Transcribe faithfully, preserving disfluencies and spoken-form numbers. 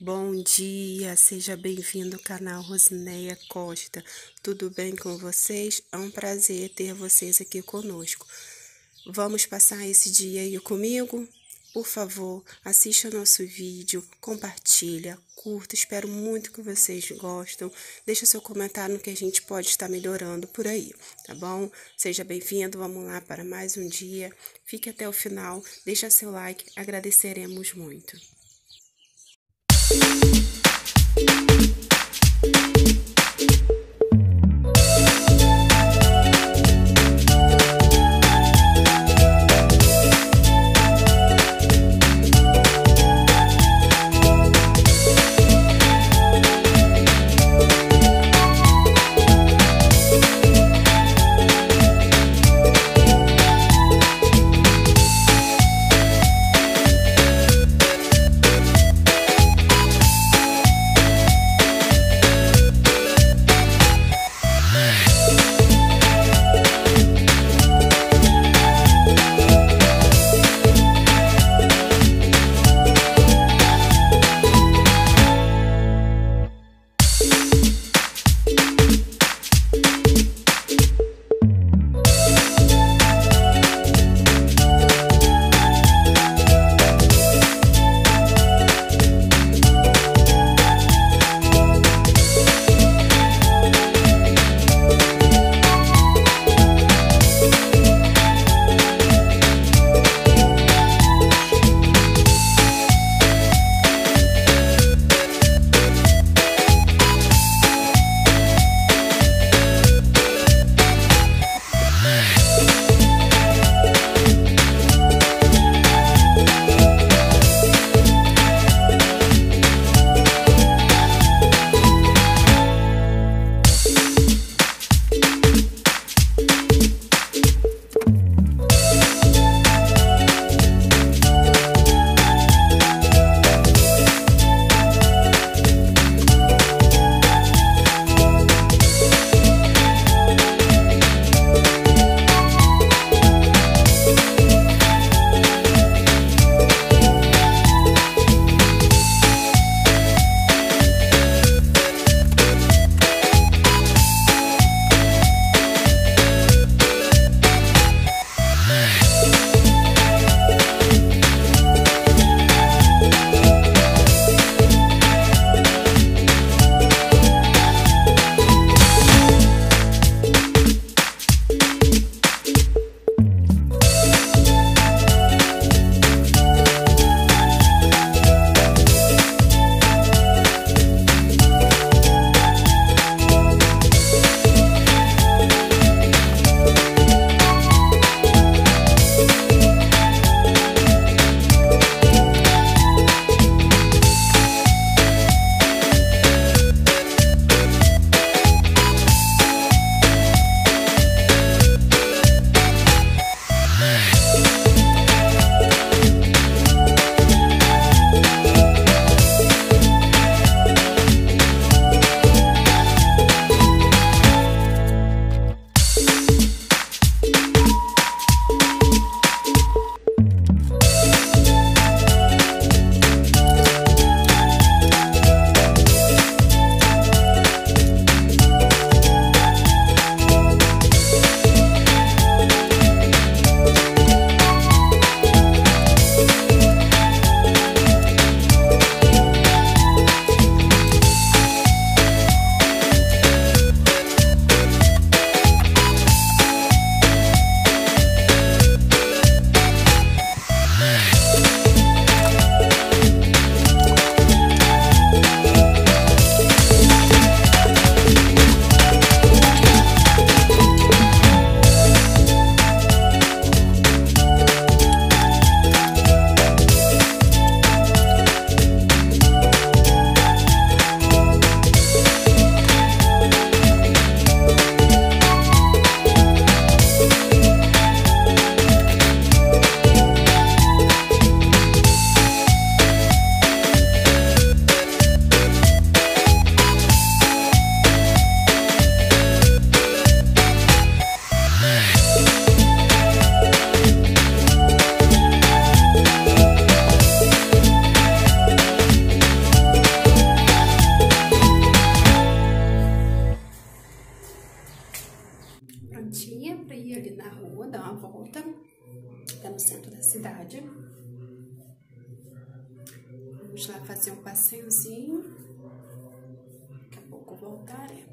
Bom dia, seja bem-vindo ao canal Rosineia Costa. Tudo bem com vocês? É um prazer ter vocês aqui conosco. Vamos passar esse dia aí comigo? Por favor, assista nosso vídeo, compartilha, curta. Espero muito que vocês gostem. Deixa seu comentário no que a gente pode estar melhorando por aí, tá bom? Seja bem-vindo, vamos lá para mais um dia. Fique até o final, deixa seu like, agradeceremos muito. centro da cidade. Vamos lá fazer um passeiozinho. Daqui a pouco voltaremos.